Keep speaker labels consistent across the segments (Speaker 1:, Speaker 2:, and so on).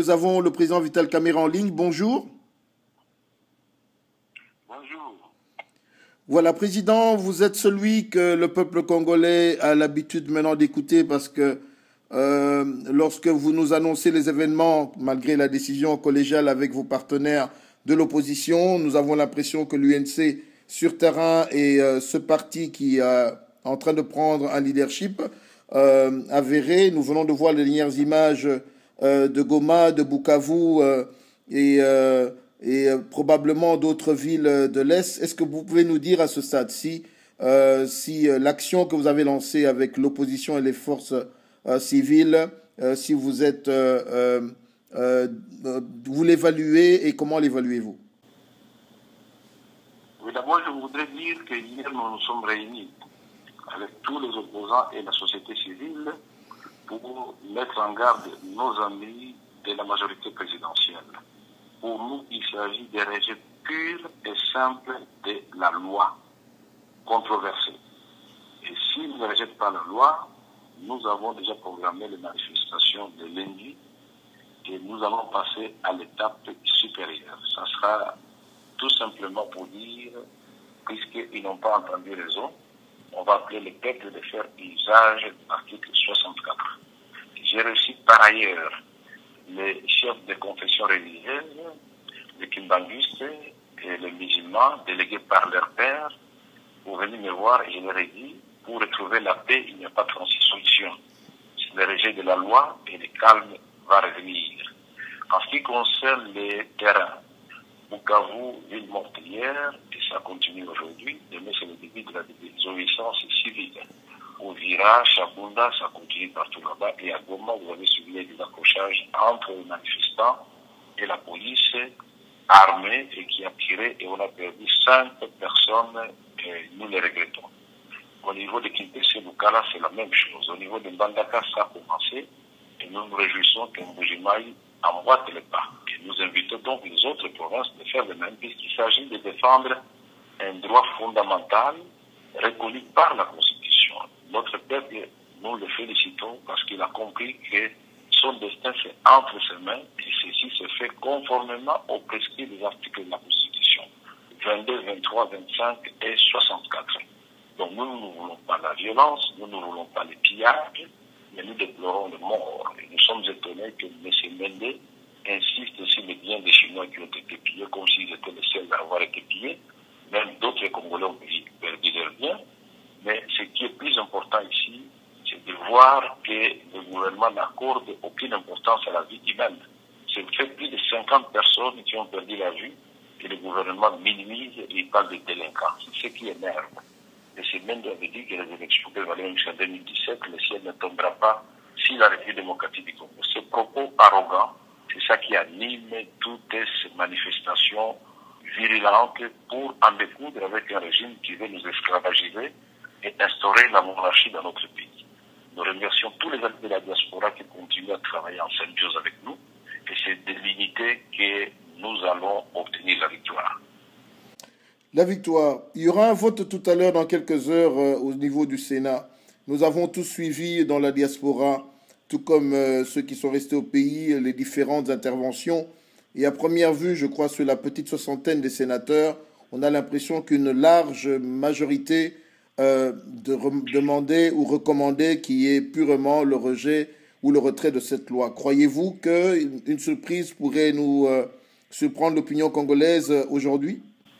Speaker 1: nous avons le président Vital Kamerhe en ligne. Bonjour.
Speaker 2: Bonjour.
Speaker 1: Voilà, président, vous êtes celui que le peuple congolais a l'habitude maintenant d'écouter parce que lorsque vous nous annoncez les événements, malgré la décision collégiale avec vos partenaires de l'opposition, nous avons l'impression que l'UNC sur terrain est ce parti qui est en train de prendre un leadership avéré. Nous venons de voir les dernières images de Goma, de Bukavu et probablement d'autres villes de l'Est. Est-ce que vous pouvez nous dire à ce stade si l'action que vous avez lancée avec l'opposition et les forces civiles, si vous êtes, vous l'évaluez et comment l'évaluez-vous?
Speaker 2: Oui, d'abord, je voudrais dire que hier, nous nous sommes réunis avec tous les opposants et la société civile pour mettre en garde nos amis de la majorité présidentielle. Pour nous, il s'agit des rejets purs et simples de la loi controversée. Et s'ils ne rejettent pas la loi, nous avons déjà programmé les manifestations de lundi et nous allons passer à l'étape supérieure. Ça sera tout simplement pour dire, puisqu'ils n'ont pas entendu raison, on va appeler le peuple de faire usage de l'article 64. J'ai reçu par ailleurs les chefs de confession religieuse, les kimbanguistes et les musulmans, délégués par leur père, pour venir me voir et je leur ai dit, pour retrouver la paix, il n'y a pas de solution. C'est le rejet de la loi et le calme va revenir. En ce qui concerne les terrains, Bukavu, ville meurtrière, et ça continue aujourd'hui. Demain, c'est le début de la désobéissance civile. Au Vira, Chabunda, ça continue partout là-bas. Et à Goma, vous avez suivi des accrochages entre les manifestants et la police armée et qui a tiré et on a perdu 5 personnes et nous les regrettons. Au niveau de Kimpese Bukala, c'est la même chose. Au niveau de Mbandaka, ça a commencé et nous nous réjouissons que Mbujimaï emboîte le pas. Et nous invitons donc les autres provinces de faire le même puisqu'il s'agit de défendre un droit fondamental reconnu par la Constitution. Notre peuple, nous le félicitons parce qu'il a compris que son destin c'est entre ses mains et ceci se fait conformément aux prescrits des articles de la Constitution 22, 23, 25 et 64. Donc nous ne voulons pas la violence, nous ne voulons pas les pillages, mais nous déplorons les morts. Et nous sommes étonnés que M. Mende insiste sur les biens des Chinois qui ont été pillés, comme s'ils étaient les seuls à avoir été pillés. Même d'autres Congolais ont perdu leurs biens. Mais ce qui est plus important ici, c'est de voir que le gouvernement n'accorde aucune importance à la vie humaine. C'est fait plus de 50 personnes qui ont perdu la vie et le gouvernement minimise et il parle de délinquants. C'est ce qui énerve. Et c'est même avait dit que les élections peuvent aller jusqu'en 2017, le ciel ne tombera pas si la République démocratique du Congo. Ce propos arrogant, c'est ça qui anime toutes ces manifestations virulentes pour en découdre avec un régime qui veut nous esclavagiser et instaurer la monarchie dans notre pays. Nous remercions tous les amis de la diaspora qui continuent à travailler en symbiose avec nous et c'est de l'unité que nous allons obtenir la victoire.
Speaker 1: La victoire. Il y aura un vote tout à l'heure dans quelques heures au niveau du Sénat. Nous avons tous suivi dans la diaspora, tout comme ceux qui sont restés au pays, les différentes interventions. Et à première vue, je crois, sur la petite soixantaine des sénateurs, on a l'impression qu'une large majorité demandait ou recommandait qui est purement le rejet ou le retrait de cette loi. Croyez-vous qu'une surprise pourrait nous surprendre l'opinion congolaise aujourd'hui?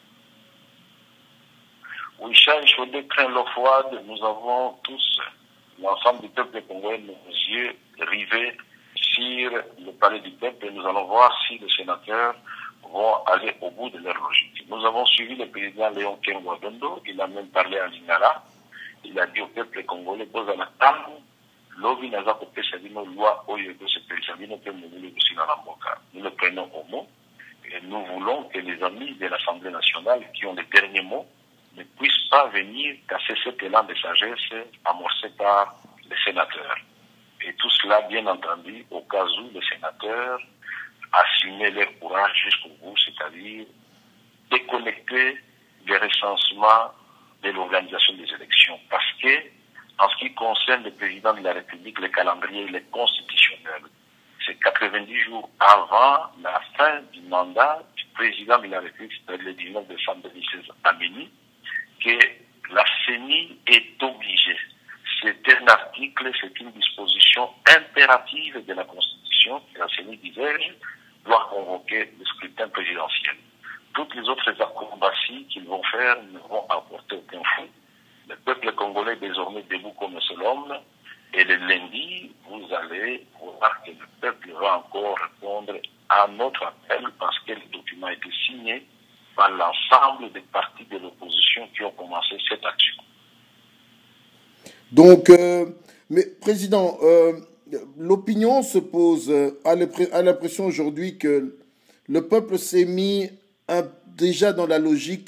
Speaker 2: Oui, Charles Chaudé craint l'eau froide. Nous avons tous, l'ensemble du peuple congolais, nos yeux rivés sur le palais du peuple et nous allons voir si les sénateurs vont aller au bout de leur logique. Nous avons suivi le président Léon Kengoadondo, il a même parlé à Lingala, il a dit au peuple congolais, Bozana Tango, Lovi Naza Kopesa Bino, loi Oyodo Sepelisa Bino, nous le prenons au mot et nous voulons que les amis de l'Assemblée nationale qui ont les derniers mots ne puissent pas venir casser cet élan de sagesse amorcé par les sénateurs. Et tout cela, bien entendu, au cas où les sénateurs assumaient leur courage jusqu'au bout, c'est-à-dire déconnecter les recensements de l'organisation des élections. Parce que, en ce qui concerne le président de la République, le calendrier il est constitutionnel. c'est 90 jours avant la fin du mandat du président de la République, c'est-à-dire le 19 décembre 2016 à Béni, que la CENI est obligée. C'est un article, c'est une disposition impérative de la Constitution que la CENI, disais-je, doit convoquer le scrutin présidentiel. Toutes les autres acrobaties qu'ils vont faire ne vont apporter aucun fruit. Le peuple congolais est désormais debout comme un seul homme. Et le lundi, vous allez voir que le peuple va encore répondre à notre appel parce que le document a été signé par l'ensemble des partis de l'opposition qui ont commencé cette action.
Speaker 1: Donc, mais Président, l'opinion se pose, à l'impression aujourd'hui que le peuple s'est mis déjà dans la logique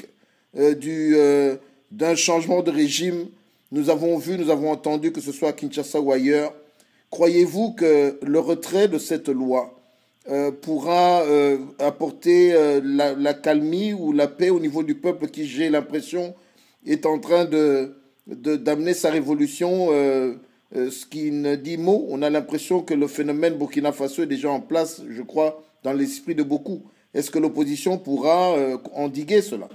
Speaker 1: d'un changement de régime. Nous avons vu, nous avons entendu, que ce soit à Kinshasa ou ailleurs. Croyez-vous que le retrait de cette loi pourra apporter la calmie ou la paix au niveau du peuple qui, j'ai l'impression, est en train d'amener sa révolution, ce qui ne dit mot? On a l'impression que le phénomène Burkina Faso est déjà en place, je crois, dans l'esprit de beaucoup. Est-ce que l'opposition pourra endiguer cela?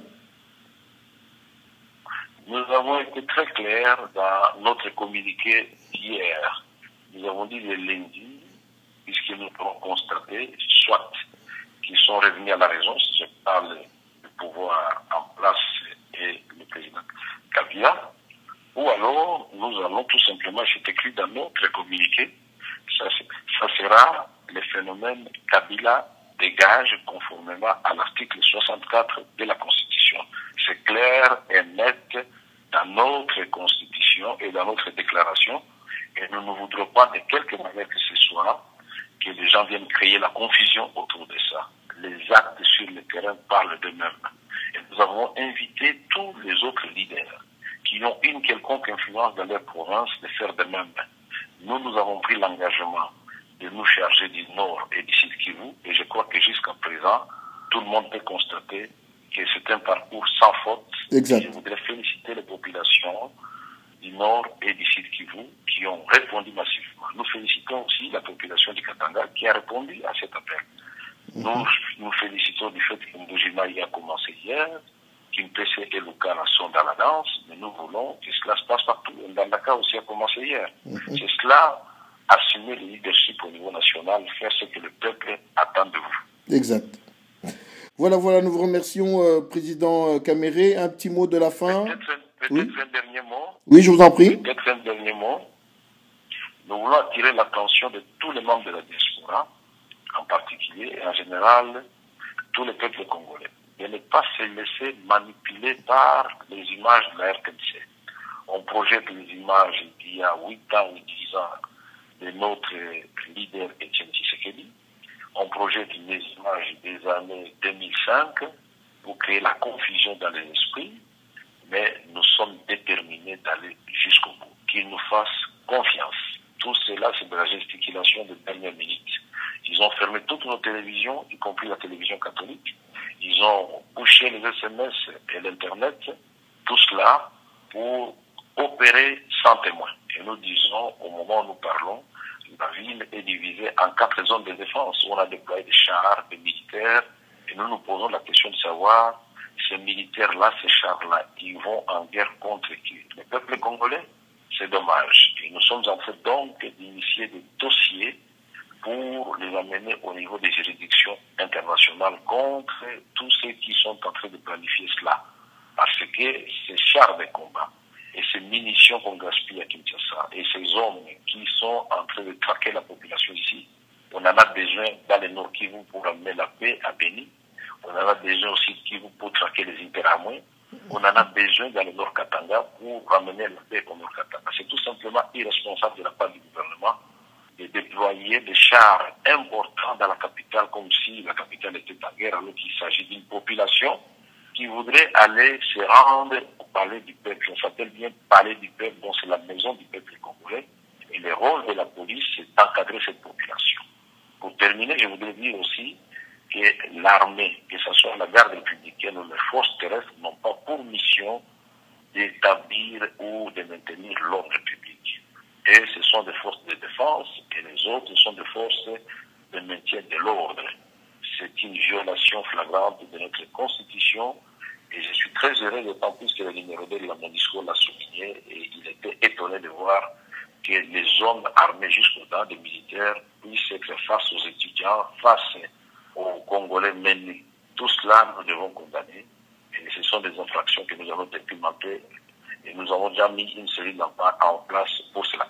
Speaker 2: Nous avons été très clairs dans notre communiqué d'hier. Nous avons dit le lundi, puisque nous avons constaté, soit qu'ils sont revenus à la raison, si je parle du pouvoir en place et le président Kabila, ou alors nous allons tout simplement, c'est écrit dans notre communiqué, ça sera le phénomène Kabila dégage conformément à l'article 64 de la Constitution. C'est clair et net dans notre Constitution et dans notre déclaration, et nous ne voudrons pas de quelque manière que ce soit que les gens viennent créer la confusion autour de ça. Les actes sur le terrain parlent d'eux-mêmes. Et nous avons invité tous les autres leaders qui ont une quelconque influence dans leur province de faire de même. Nous avons pris l'engagement de nous charger du Nord et du Sud Kivu, et je crois que jusqu'à présent, tout le monde peut constater que c'est un parcours sans faute.
Speaker 1: Exact.
Speaker 2: Et je voudrais féliciter les populations du Nord et du Sud Kivu qui ont répondu massivement. Nous félicitons aussi la population du Katanga qui a répondu à cet appel. Nous félicitons du fait que Mbujima y a commencé hier, qu'Impese et Lukala sont dans la danse, mais nous voulons que cela se passe partout. Ndandaka aussi a commencé hier. C'est cela, assumer le leadership au niveau national, faire ce que le peuple attend de vous.
Speaker 1: Exact. Voilà, nous vous remercions, Président Caméré. Un petit mot de la fin.
Speaker 2: Peut-être un dernier mot.
Speaker 1: Oui, je vous en prie.
Speaker 2: Peut-être un dernier mot. Nous voulons attirer l'attention de tous les membres de la diaspora, en particulier et en général, tous les peuples congolais, de ne pas se laisser manipuler par les images de la RTNC. On projette les images d'il y a 8 ans ou 10 ans de notre leader Etienne Tshisekedi. On projette les images des années 2005 pour créer la confusion dans les esprits, mais nous sommes déterminés d'aller jusqu'au bout. Qu'ils nous fassent confiance. Tout cela, c'est de la gesticulation de dernière minute. Ils ont fermé toutes nos télévisions, y compris la télévision catholique. Ils ont bouché les SMS et l'Internet. Tout cela pour opérer sans témoin. Et nous disons, au moment où nous parlons, la ville est divisée en 4 zones de défense où on a déployé des chars, des militaires. Et nous nous posons la question de savoir, ces militaires-là, ces chars-là, ils vont en guerre contre qui? Le peuple congolais? C'est dommage. Et nous sommes en train donc d'initier des dossiers pour les amener au niveau des juridictions internationales contre tous ceux qui sont en train de planifier cela. Parce que ces chars de combat et ces munitions qu'on gaspille à Kinshasa et ces hommes qui sont en train de traquer la population ici, on en a besoin dans le Nord Kivu pour amener la paix à Béni. On en a besoin aussi Kivu pour traquer les Interamouins. On en a besoin dans le Nord Katanga pour ramener la paix au Nord Katanga. C'est tout simplement irresponsable de la part du gouvernement de déployer des chars importants dans la capitale comme si la capitale était en guerre, alors qu'il s'agit d'une population qui voudrait aller se rendre au palais du peuple. On s'appelle bien palais du peuple, donc c'est la maison du peuple congolais. Et le rôle de la police, c'est d'encadrer cette population. Pour terminer, je voudrais dire aussi que l'armée, que ce soit la garde républicaine ou les forces terrestres, n'ont pas pour mission d'établir ou de maintenir l'ordre public. Et ce sont des forces de défense, et les autres sont des forces de maintien de l'ordre. C'est une violation flagrante de notre constitution et je suis très heureux d'autant plus que le numéro 2 de mon discours l'a souligné et il était étonné de voir que les hommes armés jusqu'aux dents des militaires puissent être face aux étudiants, face aux Congolais menés. Tout cela, nous devons condamner et ce sont des infractions que nous avons documentées et nous avons déjà mis une série d'emplois en place pour cela.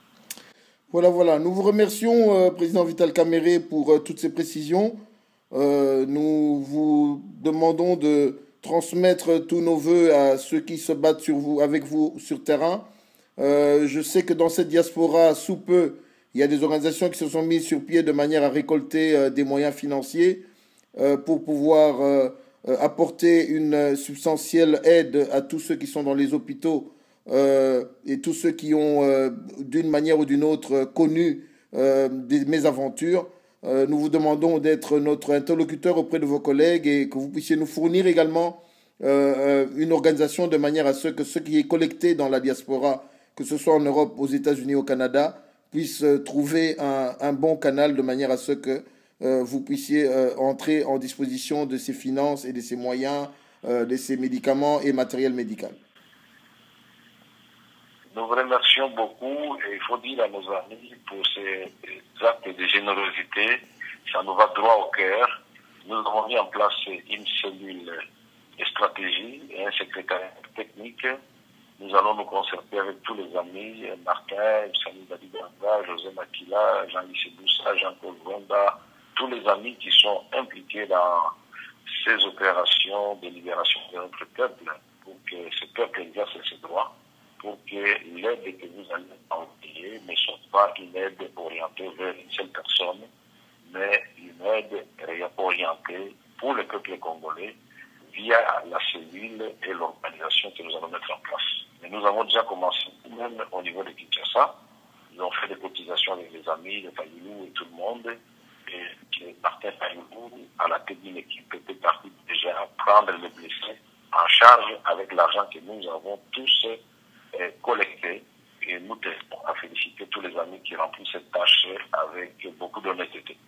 Speaker 1: Voilà. Nous vous remercions, Président Vital Kamerhe, pour toutes ces précisions. Nous vous demandons de transmettre tous nos voeux à ceux qui se battent avec vous sur terrain. Je sais que dans cette diaspora, sous peu, il y a des organisations qui se sont mises sur pied de manière à récolter des moyens financiers pour pouvoir apporter une substantielle aide à tous ceux qui sont dans les hôpitaux et tous ceux qui ont, d'une manière ou d'une autre, connu des mésaventures. Nous vous demandons d'être notre interlocuteur auprès de vos collègues et que vous puissiez nous fournir également une organisation de manière à ce que ce qui est collecté dans la diaspora, que ce soit en Europe, aux États-Unis, au Canada, puisse trouver un bon canal de manière à ce que vous puissiez entrer en disposition de ces finances et de ces moyens, de ces médicaments et matériel médical.
Speaker 2: Nous vous remercions beaucoup et il faut dire à nos amis pour ces actes de générosité, ça nous va droit au cœur. Nous avons mis en place une cellule de stratégie et un secrétariat technique. Nous allons nous concerter avec tous les amis, Martin, Samy Badibanga, José Makila, Jean-Luc Boussa, Jean-Paul Gonda, tous les amis qui sont impliqués dans ces opérations de libération de notre peuple pour que ce peuple exerce ses droits, pour que l'aide que vous allez envoyer ne soit pas une aide orientée vers une seule personne, mais une aide orientée pour le peuple congolais via la cellule et l'organisation que nous allons mettre en place. Mais nous avons déjà commencé, même au niveau de Kinshasa. Nous avons fait des cotisations avec les amis de Fayulu et tout le monde. Et Martin Fayulu, à la tête d'une équipe, était parti déjà prendre les blessés en charge avec l'argent que nous avons tous collecté. Et nous tenons à féliciter tous les amis qui remplissent cette tâche avec beaucoup d'honnêteté.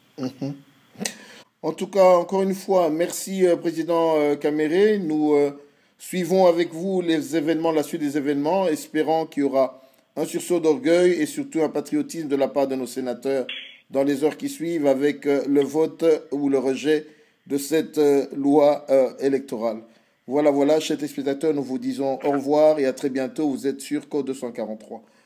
Speaker 1: En tout cas, encore une fois, merci Président Kamerhe. Nous suivons avec vous les événements, la suite des événements, espérant qu'il y aura un sursaut d'orgueil et surtout un patriotisme de la part de nos sénateurs dans les heures qui suivent avec le vote ou le rejet de cette loi électorale. Voilà, chers téléspectateurs, nous vous disons au revoir et à très bientôt. Vous êtes sur Code 243.